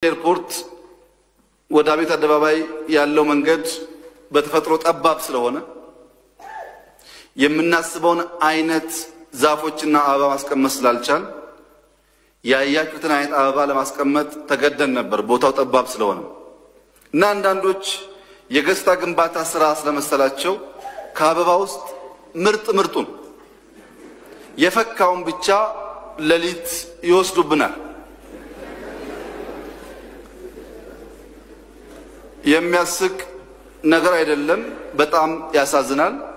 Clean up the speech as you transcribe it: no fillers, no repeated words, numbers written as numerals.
ኤርፖርት ወደ አቤት አደባባይ ያለው መንገድ በተፈጥሮ ጠባብ ስለሆነ የምናስበውን አይነት ዛፎችና አበባ ማስቀመጥ ስላልቻል ያያችሁትን አይነት አበባ ለማስቀመጥ ተገደን ነበር ቦታው ጠባብ ስለሆነ እና አንዳንዶች የገጽታ ግንባታ ስራ ስለመሰላቸው ከአበባ ውስጥ ምርጡን የፈካውን ብቻ ለሊት ይወስዱብናል። የሚያስቅ ነገር አይደለም፣ በጣም ያሳዝናል።